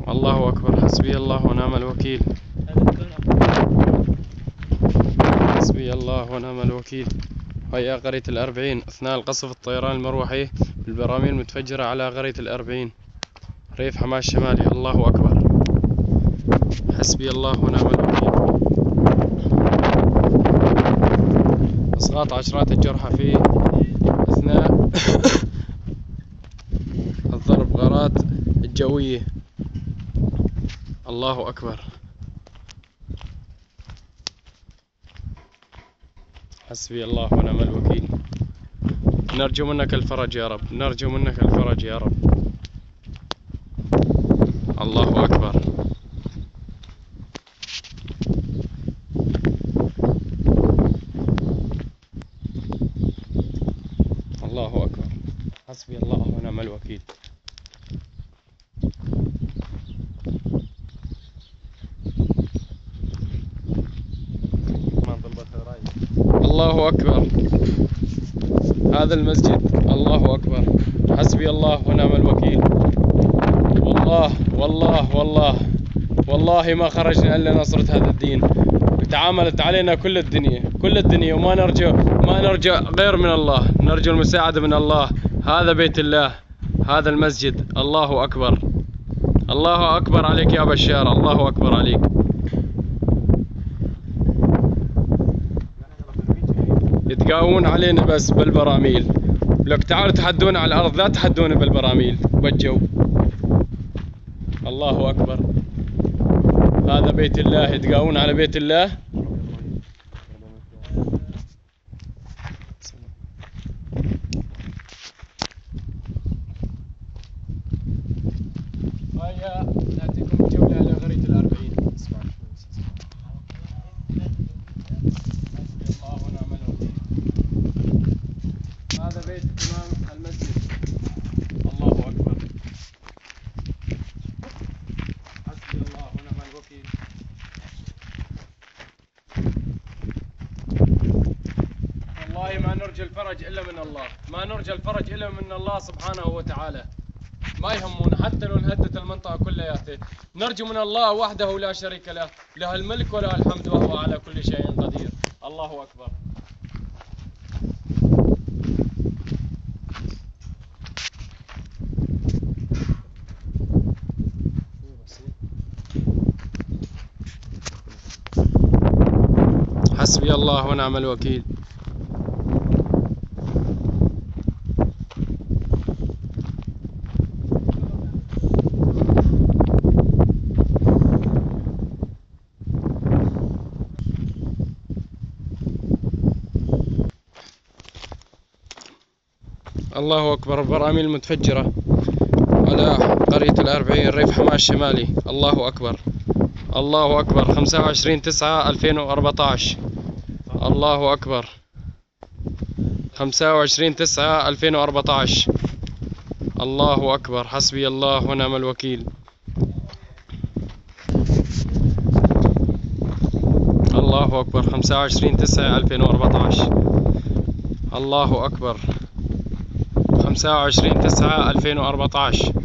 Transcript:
الله أكبر. حسبي الله ونعم الوكيل. حسبي الله ونعم الوكيل. هيا قرية الأربعين أثناء القصف الطيران المروحي بالبراميل المتفجرة على قرية الأربعين ريف حماة الشمالي. الله أكبر. حسبي الله ونعم الوكيل. إسقاط عشرات الجرحى في أثناء الضرب غارات الجوية. الله أكبر. حسبي الله ونعم الوكيل. نرجو منك الفرج يا رب، نرجو منك الفرج يا رب. الله أكبر. الله أكبر. حسبي الله ونعم الوكيل. الله أكبر. هذا المسجد. الله أكبر. حسبي الله ونعم الوكيل. والله ما خرجنا إلا نصرة هذا الدين. تعاملت علينا كل الدنيا وما نرجو غير من الله، نرجو المساعدة من الله. هذا بيت الله، هذا المسجد. الله أكبر. الله أكبر عليك يا بشار، الله أكبر عليك. يتقاومون علينا بس بالبراميل. لك تعالوا تحدونا على الأرض، لا تحدونا بالبراميل بالجو. الله أكبر. هذا بيت الله، يتقاومون على بيت الله. هيا نأتيكم جولة على قرية الأربعين. هذا بيت إمام المسجد. الله أكبر. حسبي الله ونعم الوكيل. والله ما نرجو الفرج إلا من الله، ما نرجو الفرج إلا من الله سبحانه وتعالى. ما يهمون حتى لو انهدت المنطقة كلياته، نرجو من الله وحده لا شريك له، له الملك وله الحمد وهو على كل شيء قدير. الله أكبر. حسبي الله ونعم الوكيل. الله أكبر. البراميل المتفجرة على قرية الأربعين ريف حماة الشمالي. الله أكبر. الله أكبر. 25/9/2014. الله أكبر. 25/9/2014. الله أكبر. حسبي الله ونعم الوكيل. الله أكبر. 25/9/2014. الله أكبر. 25/9/2014.